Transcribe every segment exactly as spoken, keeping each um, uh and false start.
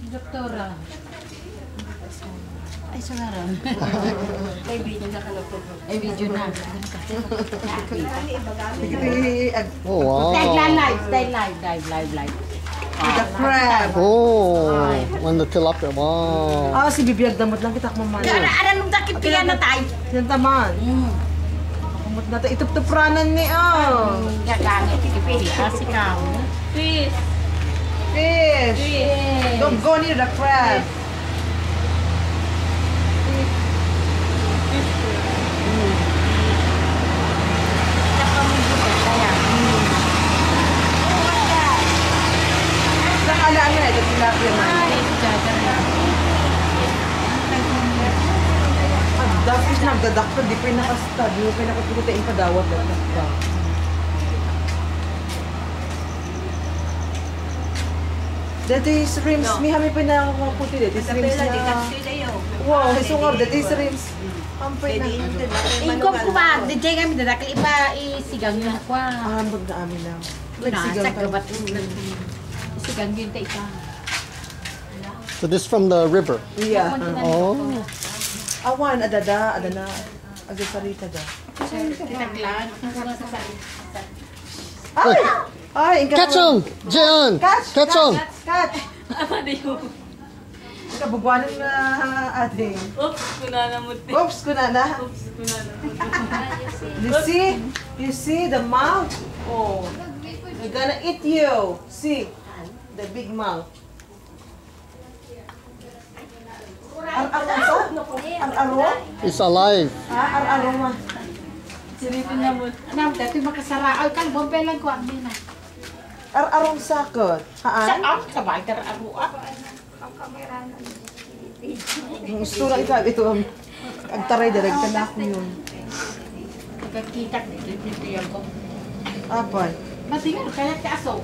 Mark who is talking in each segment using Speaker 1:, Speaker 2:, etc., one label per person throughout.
Speaker 1: Doktora. Ay, sangaran. Ay, video na kalapot. Ay, video na.
Speaker 2: Oh, wow.
Speaker 1: Stay live, stay live, live, live, live.
Speaker 3: The crab.
Speaker 2: Oh, on the tilapia. Wow.
Speaker 3: Ah, si bibiyag damot lang kita kumaman.
Speaker 1: Ara, ara, nung takip kaya na tayo.
Speaker 3: Yan taman. Kumot na tayo. Itup-tupranan ni, oh.
Speaker 1: Gagamit, ikipili. Asi ka.
Speaker 4: Fish.
Speaker 3: Fish.
Speaker 1: Yes.
Speaker 3: Don't go near the crab. Saan alaan na ito? Tilapia man. Dapat nagdadakto, di pa yung nakastad. Di pa yung nakapagputa yung padawat. Dati yung shrimps, may kami pa nakakaputi. Dati yung shrimps na... Wow, isungab. Dati yung shrimps. Ampay na.
Speaker 1: Ingkop ko ba? D J kami dadakil iba isigang yun ako.
Speaker 3: Ah, hambag na amin lang.
Speaker 1: Nasa gabat isigang yun tayo ka.
Speaker 2: So this from the river.
Speaker 3: Yeah.
Speaker 2: Oh.
Speaker 3: Awan, adada, adana. Agasarita da.
Speaker 1: Kitaglan.
Speaker 3: Ay! Ay, ingka.
Speaker 2: Catch him, Jeon.
Speaker 3: Catch!
Speaker 2: Catch him.
Speaker 3: Catch!
Speaker 4: Apa na yun?
Speaker 3: Kabugwanan na ating.
Speaker 4: Oops, kunanamot.
Speaker 3: Oops, kuna na.
Speaker 4: Oops, kunanamot.
Speaker 3: You see? You see the mouth? Oh. They're gonna eat you. See? The big mouth. Ar-aro sa? Ar-aro?
Speaker 2: It's alive.
Speaker 3: Ah, ar-aro ma.
Speaker 4: Silipin na mo.
Speaker 1: Nam, dati makasara. Ay, kan bombay lang ko ang nina.
Speaker 3: Ar-arong sakot.
Speaker 1: Sa
Speaker 3: Haan?
Speaker 1: ang sabay ka aro ah.
Speaker 3: Yung istura ito, ito ang agtaray direct na ako yun.
Speaker 1: Pagkakita dito yan ko.
Speaker 3: Apay.
Speaker 1: Matingan kaya ka aso.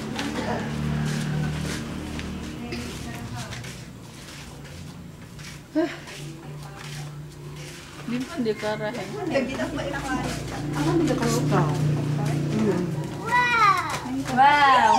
Speaker 4: Di pa, di ka rahin.
Speaker 3: Ano nila kasuka?
Speaker 4: Wow!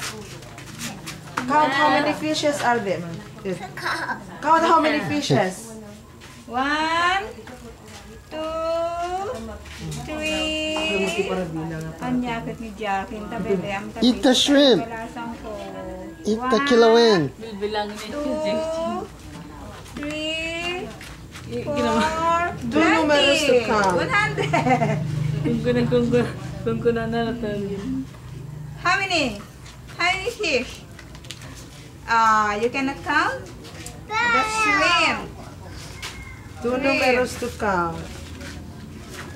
Speaker 3: Count how many fishes are there, man? Count how many fishes.
Speaker 4: One, two, three.
Speaker 3: Hindi para bilang.
Speaker 4: Anyakit ni Jackie. Tabi, am tabi.
Speaker 2: Eat the shrimp.
Speaker 4: Kalasang ko.
Speaker 2: Eat the kilawin.
Speaker 4: Bilbilangin Two, three, four,
Speaker 3: Two numerous to count.
Speaker 4: one hundred.
Speaker 5: Kung kuna, kung kuna, kung kuna na natin.
Speaker 4: How many? How many fish? Uh, you cannot count? The shrimp.
Speaker 3: Two numerous to count.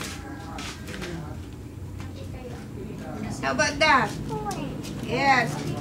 Speaker 4: How about that? Yes.